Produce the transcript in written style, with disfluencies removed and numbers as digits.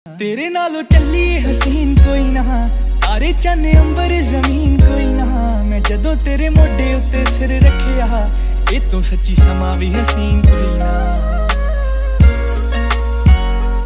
तेरे नालों चली हसीन कोई ना, तारे चन अंबर जमीन कोई ना। मैं जदों तेरे मोढे उत्ते सिर रखिया, ए तो सच्ची समा भी हसीन